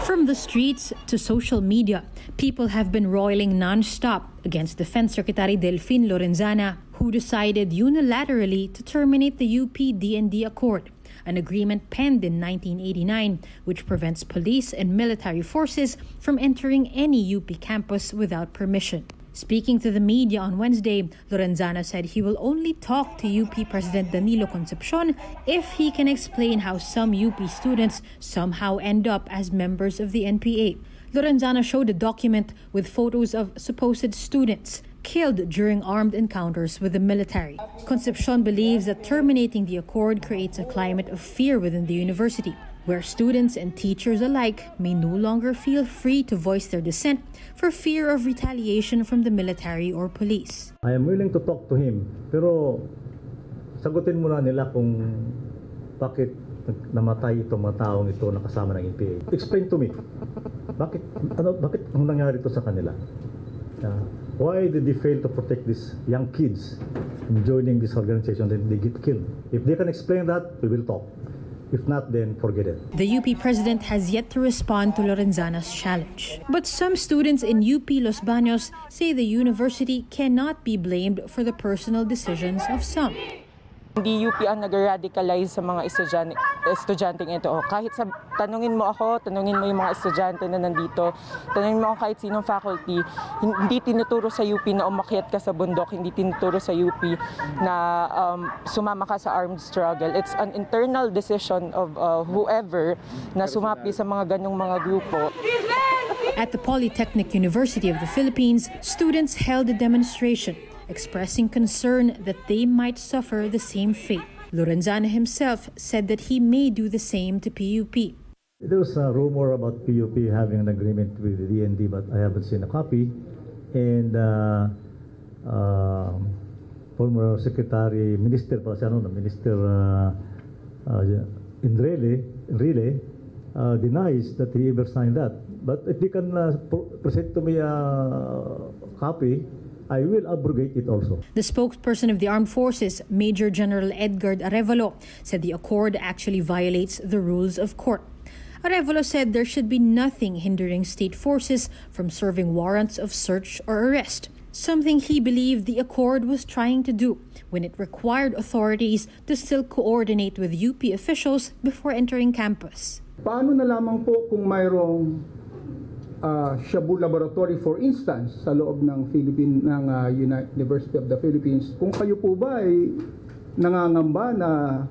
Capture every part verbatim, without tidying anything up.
From the streets to social media, people have been roiling non-stop against Defense Secretary Delfin Lorenzana, who decided unilaterally to terminate the U P D N D Accord, an agreement penned in nineteen eighty-nine which prevents police and military forces from entering any U P campus without permission. Speaking to the media on Wednesday, Lorenzana said he will only talk to U P President Danilo Concepcion if he can explain how some U P students somehow end up as members of the N P A. Lorenzana showed a document with photos of supposed students killed during armed encounters with the military. Concepcion believes that terminating the accord creates a climate of fear within the university, where students and teachers alike may no longer feel free to voice their dissent for fear of retaliation from the military or police. I am willing to talk to him, pero sagutin muna nila kung bakit namatay itong mga taong ito na kasama ng N P A. Explain to me, bakit, ano, bakit ang nangyari ito sa kanila? Uh, why did they fail to protect these young kids from joining this organization that they get killed? If they can explain that, we will talk. If not, then forget it. The U P president has yet to respond to Lorenzana's challenge. But some students in U P Los Baños say the university cannot be blamed for the personal decisions of some. Hindi U P ang nag-radicalize sa mga estudyante, estudyanteng ito. O, kahit sa, tanungin mo ako, tanungin mo yung mga estudyante na nandito, tanungin mo ako kahit sinong faculty, hindi tinuturo sa U P na umakyat ka sa bundok, hindi tinuturo sa U P na um, sumama ka sa armed struggle. It's an internal decision of uh, whoever na sumapi sa mga ganong mga grupo. At the Polytechnic University of the Philippines, students held a demonstration expressing concern that they might suffer the same fate. Lorenzana himself said that he may do the same to P U P. There was a rumor about P U P having an agreement with the D N D, but I haven't seen a copy. And uh, uh, former Secretary, Minister, ano, Minister uh, uh, Enrile, Enrile uh, denies that he ever signed that. But if they can uh, present to me a copy, I will abrogate it also. The spokesperson of the Armed Forces, Major General Edgard Arevalo, said the accord actually violates the rules of court. Arevalo said there should be nothing hindering state forces from serving warrants of search or arrest, something he believed the accord was trying to do when it required authorities to still coordinate with U P officials before entering campus. Paano na lamang po kung mayroong Uh, Shabu Laboratory, for instance, sa loob ng Philippine ng uh, University of the Philippines, kung kayo po ba ay nangangamba na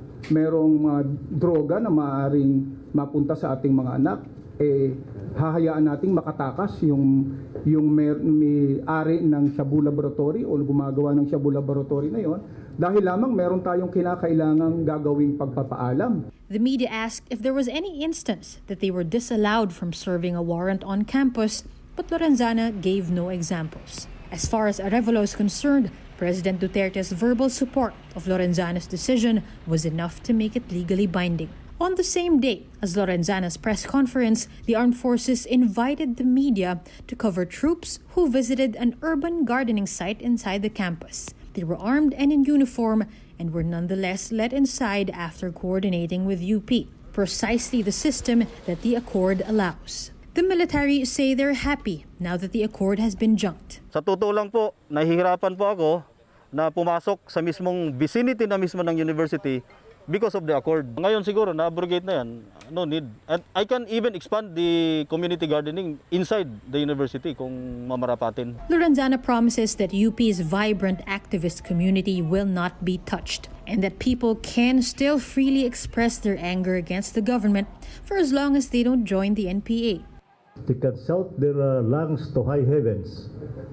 merong uh, droga na maaaring mapunta sa ating mga anak, eh hahayaan nating makatakas yung yung may, may ari ng Shabu Laboratory o gumagawa ng Shabu Laboratory na yon dahil lamang meron tayong kinakailangang gagawing pagpapaalam. The media asked if there was any instance that they were disallowed from serving a warrant on campus, but Lorenzana gave no examples. As far as Arevalo is concerned, President Duterte's verbal support of Lorenzana's decision was enough to make it legally binding. On the same day as Lorenzana's press conference, the armed forces invited the media to cover troops who visited an urban gardening site inside the campus. They were armed and in uniform and were nonetheless let inside after coordinating with U P, precisely the system that the accord allows. The military say they're happy now that the accord has been junked. Sa totoo lang po, nahihirapan po ako na pumasok sa mismong vicinity na mismo ng university because of the accord. Ngayon siguro na-abrogate na yan, no need. And I can even expand the community gardening inside the university kung mamarapatin. Lorenzana promises that U P's vibrant activist community will not be touched and that people can still freely express their anger against the government for as long as they don't join the N P A. They can shout their uh, lungs to high heavens.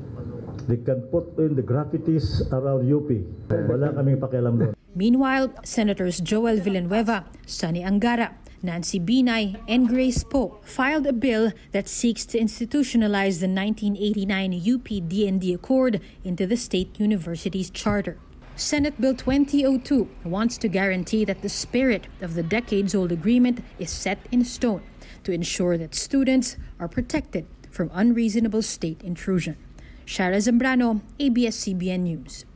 They can put in the graffitis around U P. Wala kaming pakialam doon. Meanwhile, Senators Joel Villanueva, Sonny Angara, Nancy Binay, and Grace Poe filed a bill that seeks to institutionalize the nineteen eighty-nine U P D N D Accord into the state university's charter. Senate Bill twenty oh two wants to guarantee that the spirit of the decades-old agreement is set in stone to ensure that students are protected from unreasonable state intrusion. Shara Zambrano, A B S C B N News.